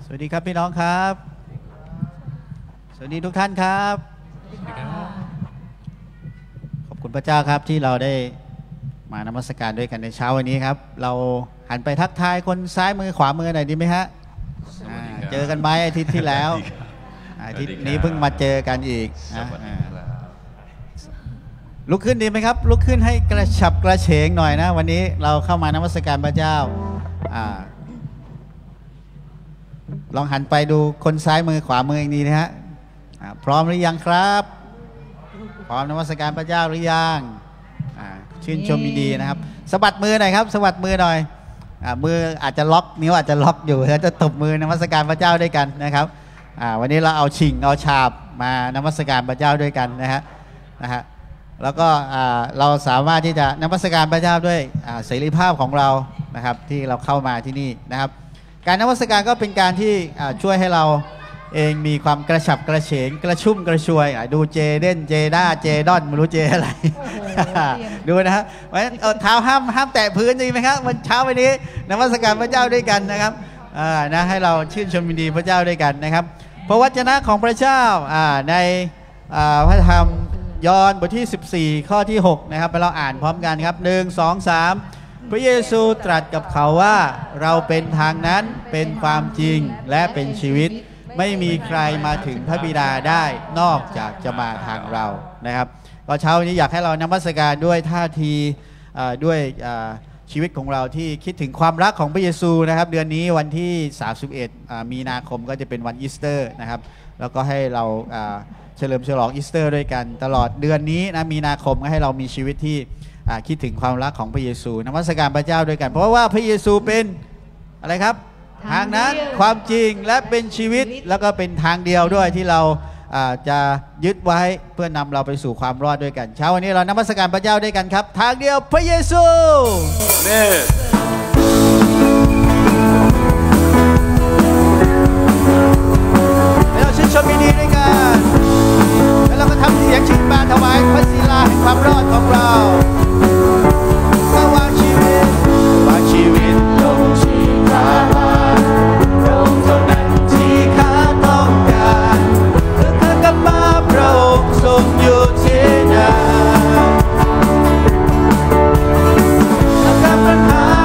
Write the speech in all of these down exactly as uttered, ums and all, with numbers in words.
สวัสดีครับพี่น้องครับสวัสดีทุกท่านครับขอบคุณพระเจ้าครับที่เราได้มานมัสการด้วยกันในเช้าวันนี้ครับเราหันไปทักทายคนซ้ายมือขวามือหน่อยดีไหมฮะเจอกันไหมอาทิตย์ที่แล้วอาทิตย์นี้เพิ่งมาเจอกันอีกลุกขึ้นดีไหมครับลุกขึ้นให้กระฉับกระเฉงหน่อยนะวันนี้เราเข้ามานมัสการพระเจ้าลองหันไปดูคนซ้ายมือขวามืออีกทีนะฮะพร้อมหรือยังครับพร้อมนมัสการพระเจ้าหรือยังชื่นชมดีนะครับสะบัดมือหน่อยครับสะบัดมือหน่อยมืออาจจะล็อกนิ้วอาจจะล็อกอยู่แล้วจะตบมือนมัสการพระเจ้าด้วยกันนะครับวันนี้เราเอาชิงเอาฉาบมานมัสการพระเจ้าด้วยกันนะฮะนะฮะแล้วก็เราสามารถที่จะนมัสการพระเจ้าด้วยเสรีภาพของเรานะครับที่เราเข้ามาที่นี่นะครับการนมัสการก็เป็นการที่ช่วยให้เราเองมีความกระฉับกระเฉงกระชุ่มกระชวยดูเจเด่นเจด้าเจดอนไม่รู้เจอะไรดูนะฮะไว้เท้าห้ามห้ามแตะพื้นจริงไหมครับวันเช้าวันนี้นมัสการพระเจ้าด้วยกันนะครับนะให้เราชื่นชมยินดีพระเจ้าด้วยกันนะครับพระวจนะของพระเจ้าในพระธรรมยอห์นบทที่สิบสี่ข้อที่หกนะครับไปเราอ่านพร้อมกันครับหนึ่งสองสามพระเยซูตรัสกับเขาว่าเราเป็นทางนั้นเป็นความจริงและเป็นชีวิตไม่มีใครมาถึงพระบิดาได้นอกจากจะมาทางเรานะครับก็เช้านี้อยากให้เรานมัสการด้วยท่าทีด้วยชีวิตของเราที่คิดถึงความรักของพระเยซูนะครับเดือนนี้วันที่สามสิบเอ็ดมีนาคมก็จะเป็นวันอีสเตอร์นะครับแล้วก็ให้เราเฉลิมฉลองอีสเตอร์ด้วยกันตลอดเดือนนี้นะมีนาคมก็ให้เรามีชีวิตที่คิดถึงความรักของพระเยซูนมัสการพระเจ้าด้วยกันเพราะว่าพระเยซูเป็นอะไรครับทางนั้นความจริงและเป็นชีวิตแล้วก็เป็นทางเดียวด้วยที่เราจะยึดไว้เพื่อนำเราไปสู่ความรอดด้วยกันเช้าวันนี้เรานมัสการพระเจ้าด้วยกันครับทางเดียวพระเยซูเน่เราชื่นชมยินดีด้วยกันแล้วเราก็ทำเสียงชื่นบานถวายพระศิลาแห่งความรอดของเราสว่างชีวิตวางชีวิตลงที่ข้าลงเท่านั้นที่ข้าต้องการเพื่อข้ากลับมาพระองค์ทรงอยู่ที่นั่นแล้วกับปัญหา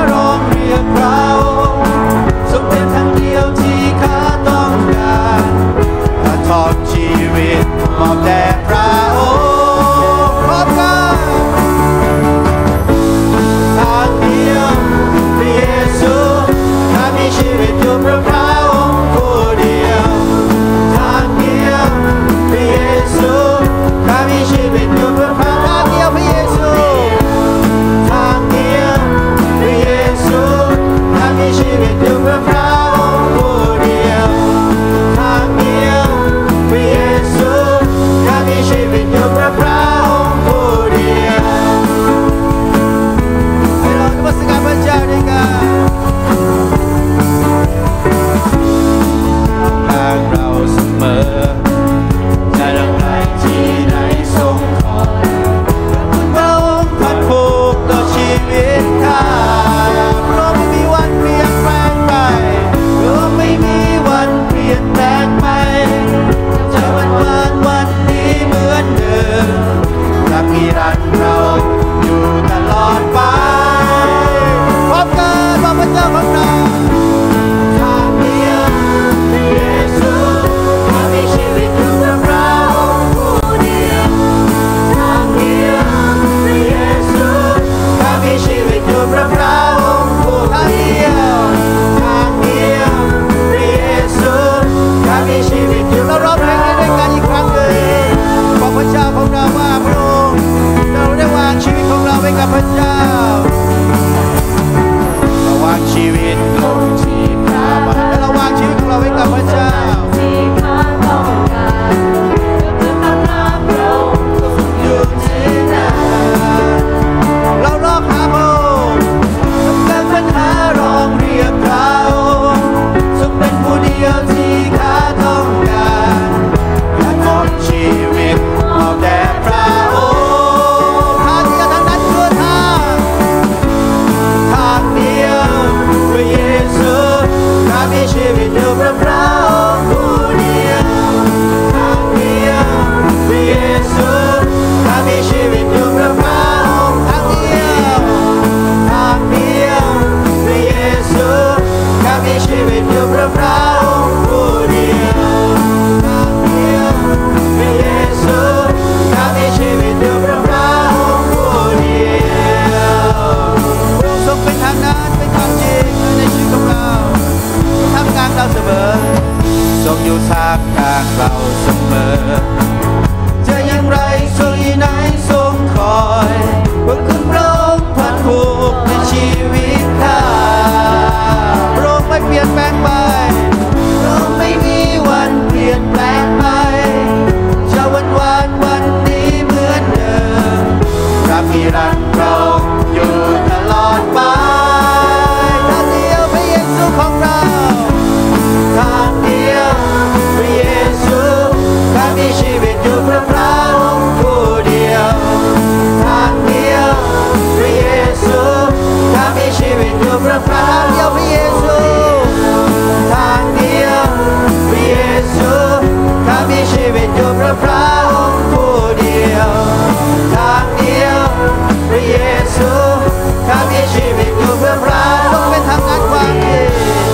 อยู่ทางทางเราเสมอจะอย่างไรทรงอยู่ไหนทรงคอยว่าคุณพระองค์พันผูกในชีวิตข้าพระองค์ไม่เปลี่ยนแปลงไปพระองค์ไม่มีวันเปลี่ยนแปลงไปจะวันวานวันนี้เหมือนเดิมพระนิรันดร์พระองค์อยู่ตลอดไปทางเดียวพระเยซูของเราทางเดียวพระเยซูข้ามีชีวิตอยู่เพื่อพระองค์ผู้เดียวทางเดียวพระเยซูข้ามีชีวิตอยู่เพื่อพระเดียวพระเยซูทางเดียวพระเยซูข้ามีชีวิตอยู่เพื่อพระองค์ผู้เดียวทางเดียวพระเยซูข้ามีชีวิตอยู่เพื่อพระต้องเป็นทางนั้นความจริง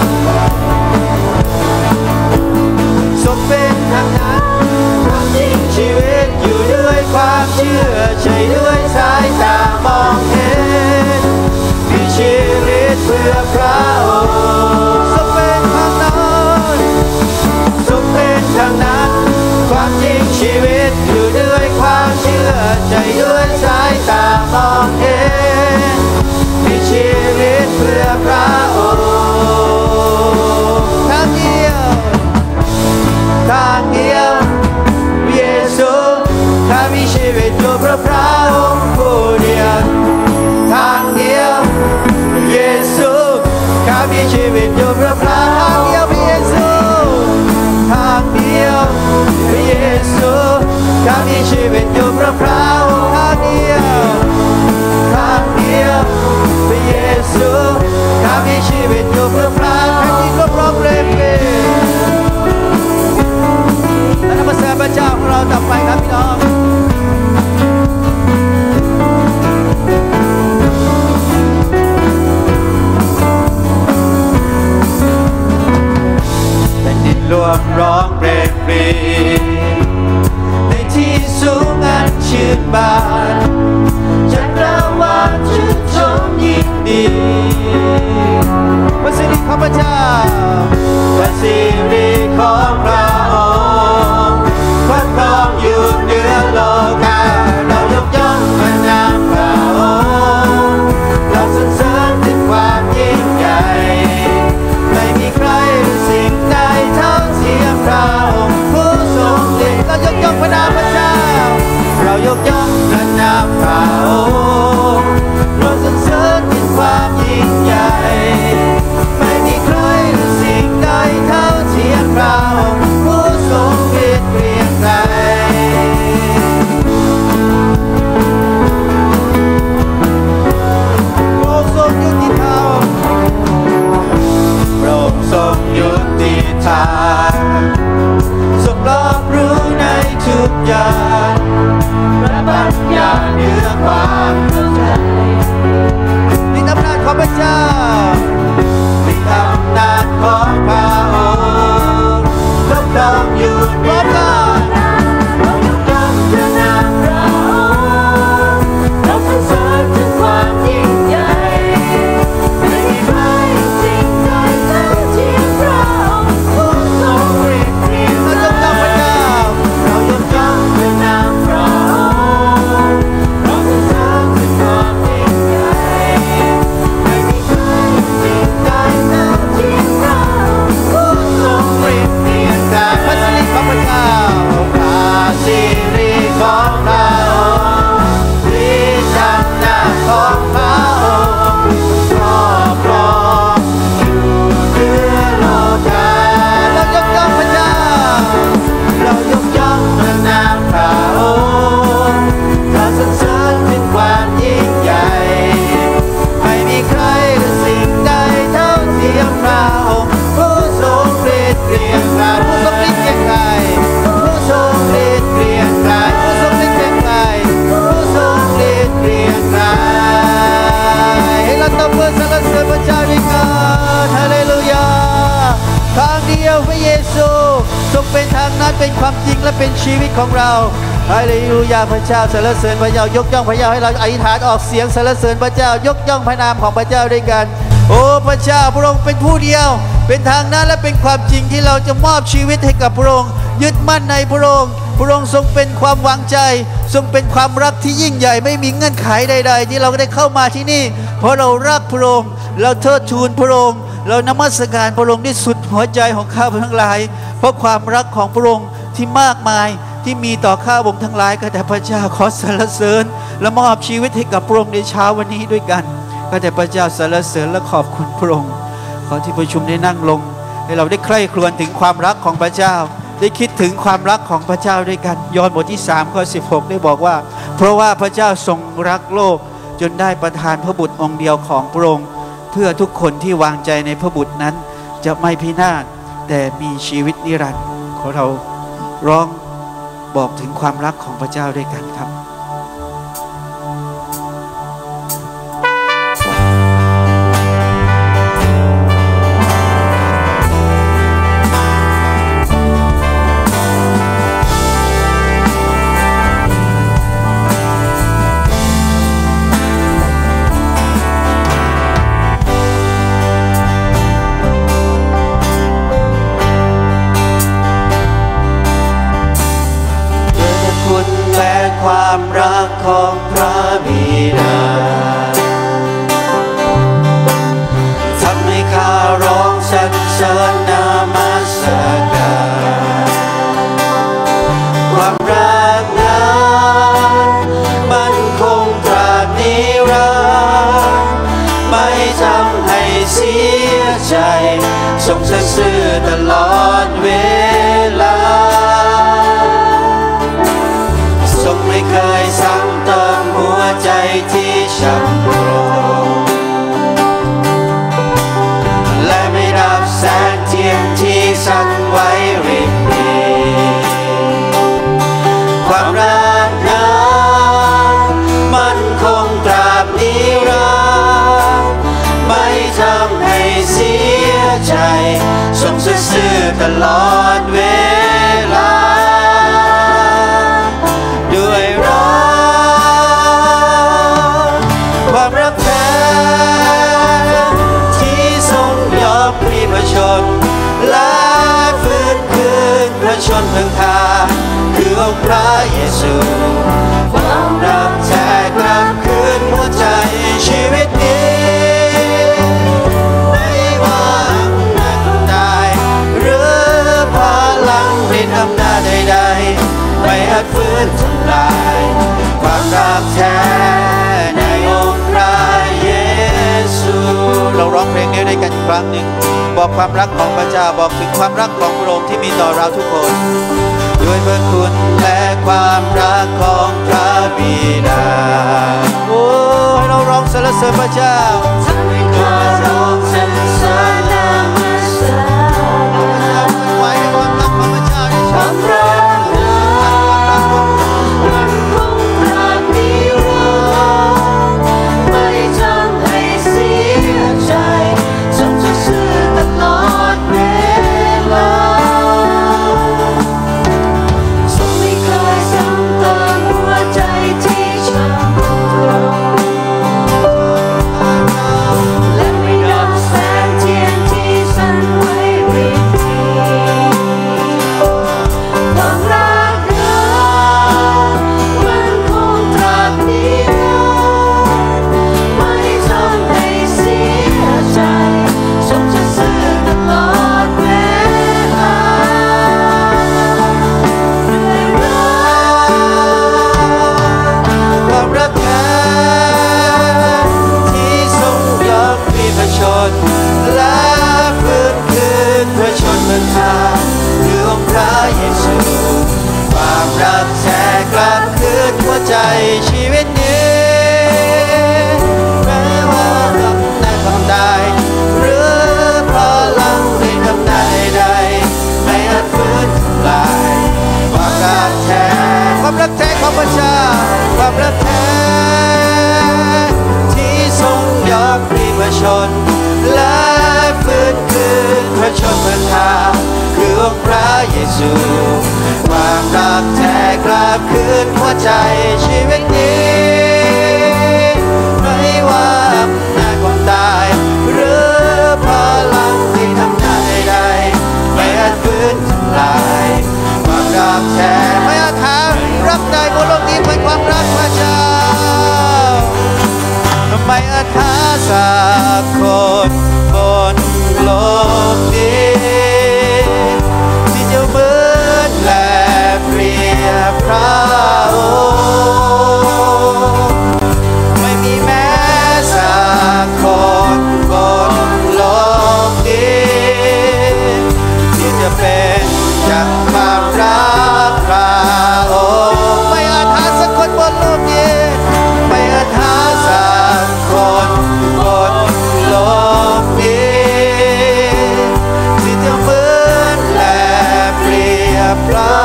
ทรงเป็นทางนั้นความจริงชีวิตอยู่ด้วยความเชื่อใช่ด้วยสายตามองเห็นมีชีวิตเพื่อพระองค์ทรงเป็นทางนั้นทรงเป็นทางนั้นความจริงชีวิตอยู่ด้วยความเชื่อใจด้วยสายตามองเห็นมีชีวิตเพื่อพระองค์ทางเดียวทางเดียวเยซูข้ามีชีวิตอยู่เพื่อพระองค์ผู้เดียวทางเดียวเยซูข้ามีชีวิตอยู่เพื่อพระทางเดียวพระเยซูทางเดียวพระเยซูข้ามีชีวิตอยู่เพื่อพระองค์ทางเดียวทางเดียวพระเยซูข้ามีชีวิตอยู่เพื่อพระแผ่นดินก็พร้อมเร่งเร่และนมัสการพระเจ้าของเราต่อไปครับพี่น้องแผ่นดินรวมร้องเพลงปรีในที่สูงอันชื่นบานจักรวาลชื่นชมยินดีพระสิริของพระเจ้าพระสิริของพระองค์ครอบครองอยู่เหนือโลกาเรายกย่องพระนามพระองค์เราสรรเสริญถึงความยิ่งใหญ่ไม่มีใครหรือสิ่งใดเท่าเทียมพระองค์ผู้ทรงฤทธิ์เรายกย่องพระนามพระเจ้าเรายกย่องพระนามพระองค์เราสรรเสริญถึงความยิ่งใหญ่ไม่มีใครหรือสิ่งใดเท่าเทียมพระองค์ผู้ทรงฤทธิ์เกรียงไกรพระองค์ทรงยุติธรรมพระองค์ทรงยุติธรรมทรงรอบรู้ในทุกอย่างพระปัญญาเหนือความเข้าใจนี่อำนาจของพระเจ้านี่อำนาจของพระองค์ทรงดำอยู่เหนือกันเรายกย่องพระนามพระองค์เราสรรเสริญถึงความยิ่งใหญ่ไม่มีใครสิ่งใดเท่าเทียมพระองค์ผู้ทรงฤทธิ์เกรียงไกรเรายกย่องพระเจ้าเรายกย่องพระนามพระองค์เราสรรเสริญถึงความยิ่งใหญ่ไม่มีใครสิ่งใดเท่าเทียมพระองค์ผู้ทรงฤทธิ์เกรียงไกรพระสิริของพระเจ้าพระสิริของพระองค์ฤทธิ์อำนาจของพระองค์ครอบครองอยู่เหนือโลกาเรายกย่องพระเจ้าเรายกย่องพระนามพระองค์เราสรรเสริญถึงความยิ่งใหญ่ไม่มีใครหรือสิ่งใดเท่าเทียมพระองค์ผู้ทรงฤทธิ์เกรียงไกรผู้ทรงฤทธิ์เกรียงไกรผู้ทรงฤทธิ์เกรียงไกรผู้ทรงฤทธิ์เกรียงไกรผู้ทรงฤทธิ์เกรียงไกรให้เราตบมือสรรเสริญพระเจ้าด้วยกันฮาเลลูยาทางเดียวพระเยซูทรงเป็นทางนั้นเป็นความจริงและเป็นชีวิตของเราฮาเลลูยาพระเจ้าสรรเสริญพระเจ้ายกย่องพระเจ้าให้เราอธิษฐานออกเสียงสรรเสริญพระเจ้ายกย่องพระนามของพระเจ้าด้วยกันโอ้พระเจ้าพระองค์เป็นผู้เดียวเป็นทางนั้นและเป็นความจริงที่เราจะมอบชีวิตให้กับพระองค์ยึดมั่นในพระองค์พระองค์ทรงเป็นความวางใจทรงเป็นความรักที่ยิ่งใหญ่ไม่มีเงื่อนไขใดๆที่เราได้เข้ามาที่นี่เพราะเรารักพระองค์เราเทิดทูนพระองค์เรานมัสการพระองค์ที่สุดหัวใจของข้าพเจ้าทั้งหลายเพราะความรักของพระองค์ที่มากมายที่มีต่อข้าพงทั้งหลายก็แต่พระเจ้าขอสรรเสริญและมอบชีวิตให้กับพระองค์ในเช้าวันนี้ด้วยกันก็แต่พระเจ้าสรรเสริญและขอบคุณพระองค์ขอที่ประชุมได้นั่งลงให้เราได้ใคร่ครวญถึงความรักของพระเจ้าได้คิดถึงความรักของพระเจ้าด้วยกันยอห์นบทที่สามข้อสิบหกได้บอกว่าเพราะว่าพระเจ้าทรงรักโลกจนได้ประทานพระบุตรองค์เดียวของพระองค์เพื่อทุกคนที่วางใจในพระบุตรนั้นจะไม่พินาศแต่มีชีวิตนิรันดร์ขอเราร้องบอกถึงความรักของพระเจ้าด้วยกันครับความรักของพระบิดาทำให้ข้าร้องสรรเสริญนมัสการความรักนั้นมันคงตราบนิรันดร์ไม่ทำให้เสียใจทรงสัตย์ซื่อตลอดเวลาทรงไม่เคยซ้ำเติมหัวใจที่ช้ำโกรธและไม่ดับแสงเทียนที่สั่นไหวริบหรี่ความรักนั้นมันคงตราบนิรันดร์ไม่ทำให้เสียใจทรงสัตย์ซื่อตลอดเวลาด้วยรักความรักแท้ที่ทรงยอมพลีพระชนและฟื้นคืนพระชนเมืองทาคือองค์พระเยซูความรักแท้กลับคืนหัวใจชีวิตนี้ไม่ว่าอำนาจของใดหรือพลังฤทธิ์อำนาจใดๆไม่อาจฟื้นทำลายความรักแท้ในองค์พระเยซูเราร้องเพลงนี้ด้วยกันอีกครั้งหนึ่งบอกความรักของพระเจ้าบอกถึงความรักของพระองค์ที่มีต่อเราทุกคนด้วยพระคุณและความรักของพระบิดาโอ้ให้เราร้องสรรเสริญพระเจ้าทำให้ข้าร้องสรรเสริญนมัสการไว้ในความรักของพระเจ้าในความรักมันคงตราบนิรันดร์ไม่ทำให้เสียใจทรงสัตย์ซื่อตลอดเวลาทรงไม่เคยซ้ำเติมหัวใจที่ช้ำโกรธและไม่ดับแสงเทียนที่สั่นไหวริบหรี่ความรักนั้นมันคงตราบนิรันดร์ไม่ทำให้เสียใจทรงสัตย์ซื่อตลอดเวลาด้วยรักความรักแท้ที่ทรงยอมพลีพระชนและฟื้นคืนพระชนเมืองทาคือองค์พระเยซูความรักแท้กลับคืนหัวใจชีวิตนี้แม้ว่าอำนาจของใดหรือพลังฤทธิ์อำนาจใดๆไม่อาจฟื้นทำลายความรักแท้ความรักแท้ของพระเจ้าความรักแท้ที่ทรงยอมพลีพระชนและฟื้นคืนพระชนเมืองทาคือองค์พระเยซูความรักแท้กลับคืนหัวใจชีวิตนี้ไม่ว่าอำนาจความตายหรือสักคนบนโลกนี้ที่จะเหมือนและเปรียบพระองค์ไม่มีแม้สักคนบนโลกนี้ที่จะเป็นอย่างความรักพระองค์ไม่อาจหาสักคนบนโลกนี้ไม่อาจหาสักคนบนโลกนี้ที่จะเหมือนและเปรียบพระ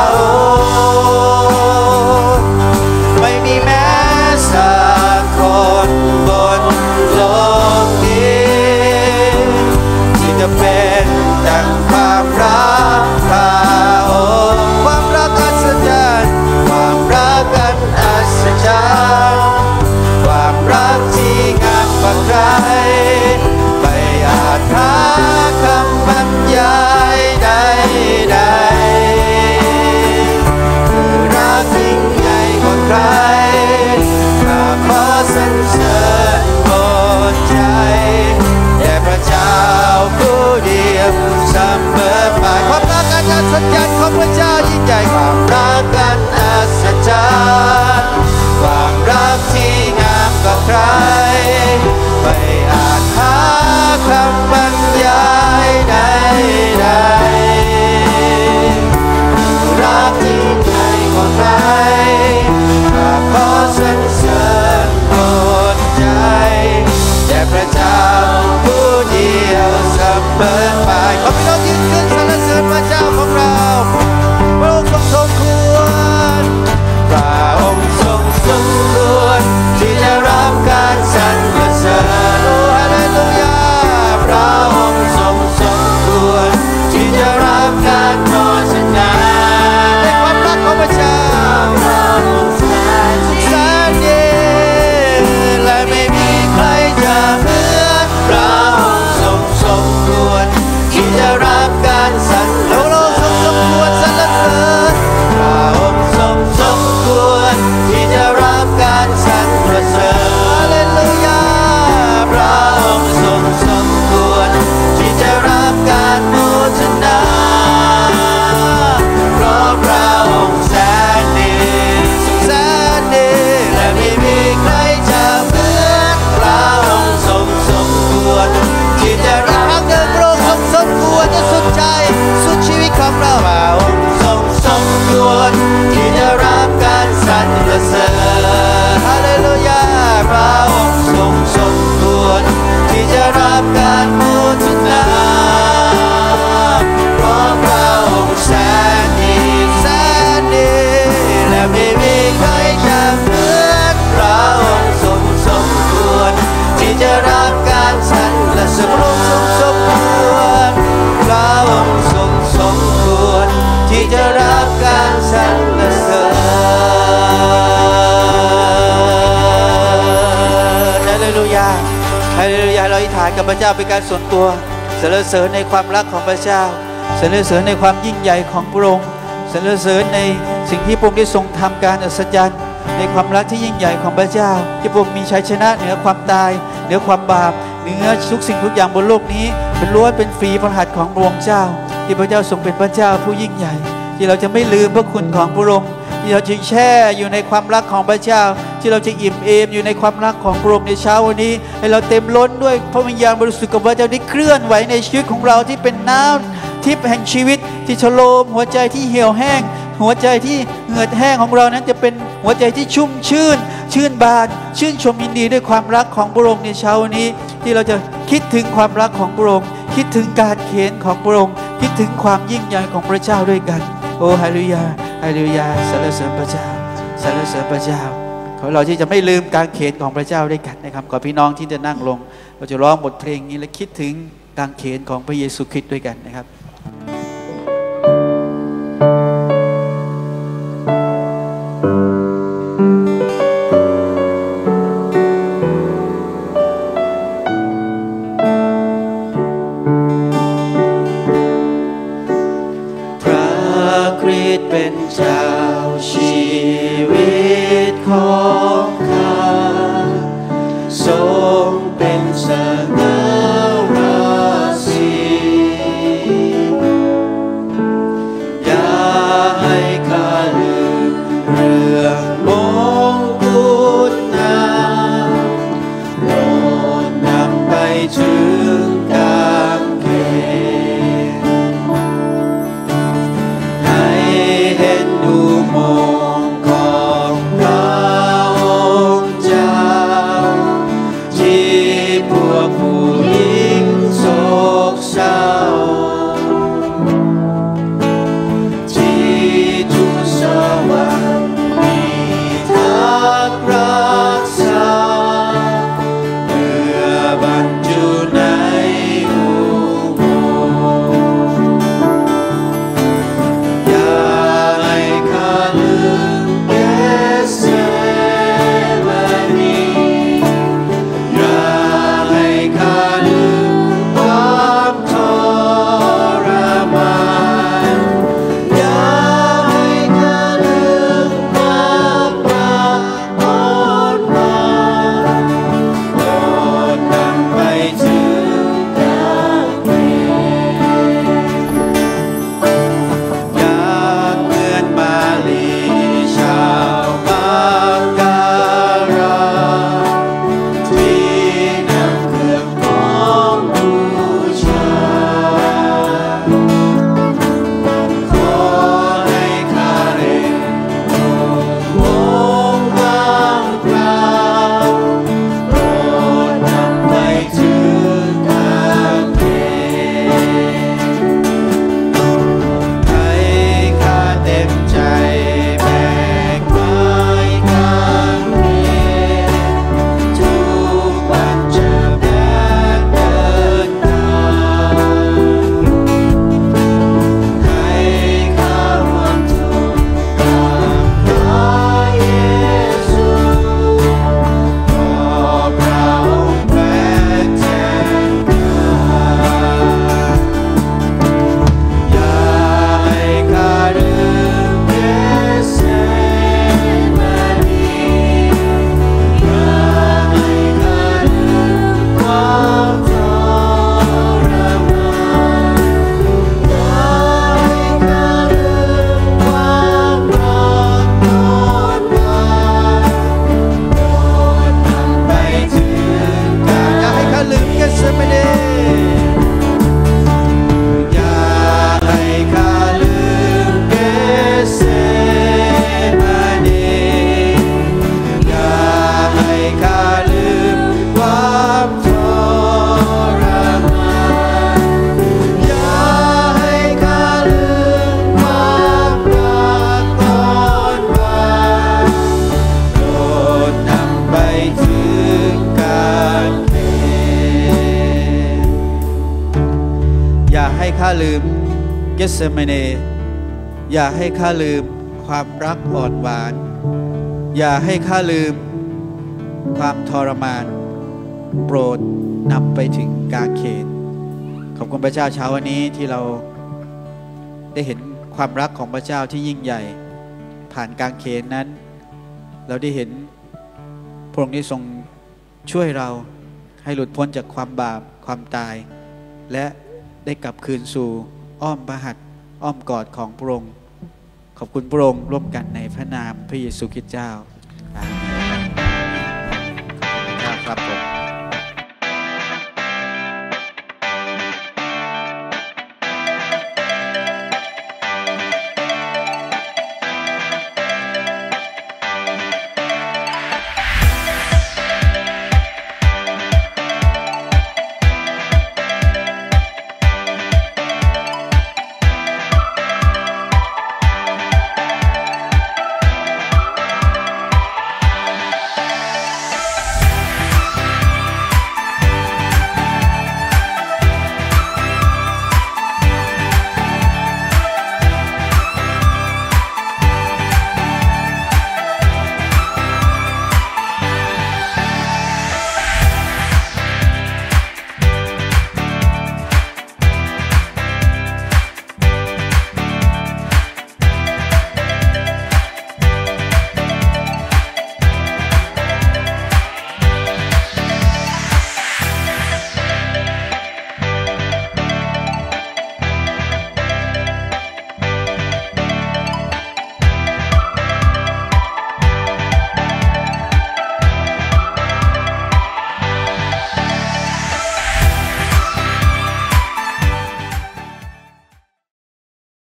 องค์ไม่มีแม้สักคนบนโลกนี้ที่จะเป็นดังความรักพระองค์ความรักอัศจรรย์ความรักอันอัศจรรย์ความรักที่งามกว่าใครไม่อาจหาคำบรรยายใดๆคือรักยิ่งใหญ่กว่าใครข้าขอสรรเสริญบนใจแด่พระเจ้าผู้เดียวเสมอไปความรักอันอัศจรรย์ของพระเจ้ายิ่งใหญ่ความรักอันอัศจรรย์ความรักที่งามกว่าใครไม่อาจหาคำบรรยายใดๆรักยิ่งใหญ่กว่าใครข้าขอสรรเสริญบนใจแด่พระเจ้าผู้เดียวเสมอไปขอพี่น้องยืนขึ้นสรรเสริญพระเจ้าของเราพระองค์ทรงสมควรพระองค์ทรงสมควรที่จะรับการสรรเสริญโอ้ฮาเลลูยาพระองค์ทรงสมควรที่จะรับการโฆษณาในความรักของพระเจ้าแสนดีและไม่มีใครจะเหมือนพระองค์ทรงสมควรที่จะรับการสรรเสริญทรงสมควรสรรเสริญพระองค์ทรงสมควรที่จะรับการสรรเสริญฮาเลลูยาพระองค์ทรงสมควรที่จะรับการโมทนาเพราะพระองค์แสนดีแสนดีและไม่มีใครจะเหมือนพระองค์ทรงสมควรที่จะรับเดินพระองค์ทรงสมควรจะสุดใจสุดชีวิตของเราพระองค์ทรงสมควรที่จะรับการสรรเสริญฮาเลลูยาพระองค์ทรงสมควรที่จะรับการโมทนาเพราะพระองค์แสนดีแสนดีและไม่มีใครจะเหมือนพระองค์ทรงสมควรที่จะรับการสรรเสริญพระองค์ทรงสมควรพระองค์ทรงสมควรที่จะรับการสรรเสริญฮาเลลูยาฮาเลลูยาเราอธิษฐานกับพระเจ้าเป็นการส่วนตัวสรรเสริญในความรักของพระเจ้าสรรเสริญในความยิ่งใหญ่ของพระองค์สรรเสริญในสิ่งที่พระองค์ได้ทรงทำการอัศจรรย์ในความรักที่ยิ่งใหญ่ของพระเจ้าที่พระองค์มีชัยชนะเหนือความตายเหนือความบาปเหนือทุกสิ่งทุกอย่างบนโลกนี้เป็นล้วนเป็นฝีพระหัตถ์ของพระองค์เจ้าที่พระเจ้าทรงเป็นพระเจ้าผู้ยิ่งใหญ่ที่เราจะไม่ลืมพระคุณของพระองค์ที่เราจะแช่อยู่ในความรักของพระเจ้าที่เราจะอิ่มเอมอยู่ในความรักของพระองค์ในเช้าวันนี้ให้เราเต็มล้นด้วยพระวิญญาณบริสุทธิ์ของพระเจ้าที่เคลื่อนไหวในชีวิตของเราที่เป็นน้ำทิพย์แห่งชีวิตที่ชโลมหัวใจที่เหี่ยวแห้งหัวใจที่เหงือดแห้งของเรานั้นจะเป็นหัวใจที่ชุ่มชื่นชื่นบานชื่นชมยินดีด้วยความรักของพระองค์ในเช้าวันนี้ที่เราจะคิดถึงความรักของพระองค์คิดถึงการเข็นของพระองค์คิดถึงความยิ่งใหญ่ของพระเจ้าด้วยกันโอ้ฮาเลลูยาฮาเลลูยาสรรเสริญพระเจ้าสรรเสริญพระเจ้าขอเราที่จะไม่ลืมการเข็นของพระเจ้าด้วยกันนะครับขอพี่น้องที่จะนั่งลงเราจะร้องบทเพลงนี้และคิดถึงการเข็นของพระเยซูคริสต์ด้วยกันนะครับของข้าทรงเป็นเกสเซมาเนอย่าให้ข้าลืมความรักอ่อนหวานอย่าให้ข้าลืมความทรมานโปรดนำไปถึงกางเขนขอบคุณพระเจ้าเช้าวันนี้ที่เราได้เห็นความรักของพระเจ้าที่ยิ่งใหญ่ผ่านกางเขนนั้นเราได้เห็นพระองค์ได้ทรงช่วยเราให้หลุดพ้นจากความบาปความตายและได้กลับคืนสู่อ้อมพระหัตถ์อ้อมกอดของพระองค์ขอบคุณพระองค์ร่วมกันในพระนามพระเยซูคริสต์เจ้าอาเมนครับผม